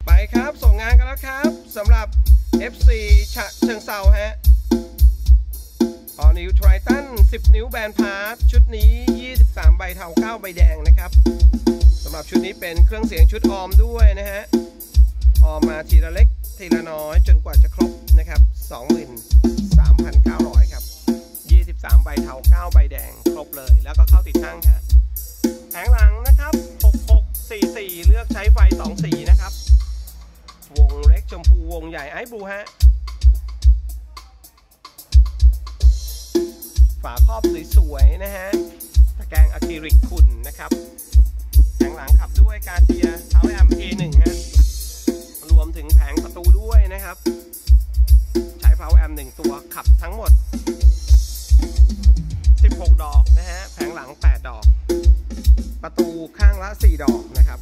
ไปครับส่งงานกันแล้วครับสำหรับ FC ฉะเชิงเทราฮะAll New Triton 10 นิ้วแบนพาร์ทชุดนี้23ใบเทา9ใบแดงนะครับสำหรับชุดนี้เป็นเครื่องเสียงชุดออมด้วยนะฮะออมมาทีละเล็กทีละน้อยจนกว่าจะครบนะครับ 23,900 ครับ23ใบเทา9ใบแดงครบเลยแล้วก็เข้าติดตั้งฮะแผงหลังนะครับ6644เลือกใช้ไฟ2สีนะครับวงเล็กชมพูวงใหญ่ไอซ์บลูฮะฝาครอบสวยๆนะฮะตะแกรงอะคริลิกขุ่นนะครับแผงหลังขับด้วยกาเทียเท้าแอม A1 ฮะรวมถึงแผงประตูด้วยนะครับใช้เท้าแอม1ตัวขับทั้งหมด16ดอกนะฮะแผงหลัง8ดอกประตูข้างละ4ดอกนะครับ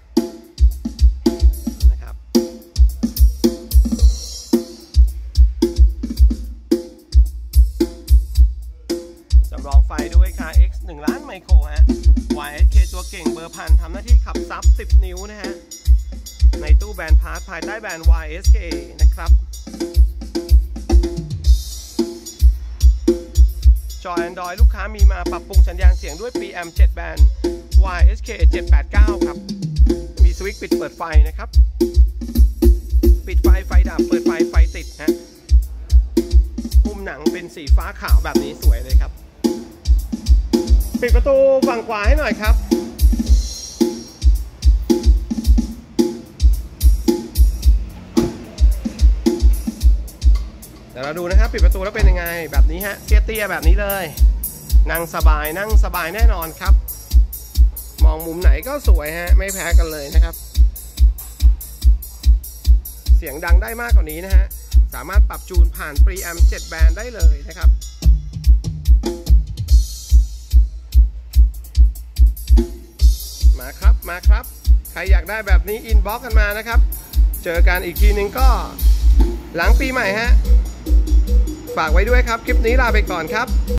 รองไฟด้วยค่ะ X 1 ล้านไมโครฮะ YSK ตัวเก่งเบอร์พันทำหน้าที่ขับซับ10นิ้วนะฮะในตู้แบนพาร์ทภายใต้แบน YSK นะครับจอ Android ลูกค้ามีมาปรับปรุงสัญญาณเสียงด้วย PM 7 แบน YSK 789 ครับมีสวิตช์ปิดเปิดไฟนะครับปิดไฟไฟดับเปิดไฟไฟติดฮะมุมหนังเป็นสีฟ้าขาวแบบนี้สวยเลยครับปิดประตูฝั่งขวาให้หน่อยครับเดี๋ยวเราดูนะครับปิดประตูแล้วเป็นยังไงแบบนี้ฮะเตี้ยๆแบบนี้เลยนั่งสบายแน่นอนครับมองมุมไหนก็สวยฮะไม่แพ้กันเลยนะครับเสียงดังได้มากกว่านี้นะฮะสามารถปรับจูนผ่าน Preamp 7 แบนได้เลยนะครับมาครับใครอยากได้แบบนี้อินบ็อกซ์กันมานะครับเจอกันอีกทีนึงก็หลังปีใหม่ฮะฝากไว้ด้วยครับคลิปนี้ลาไปก่อนครับ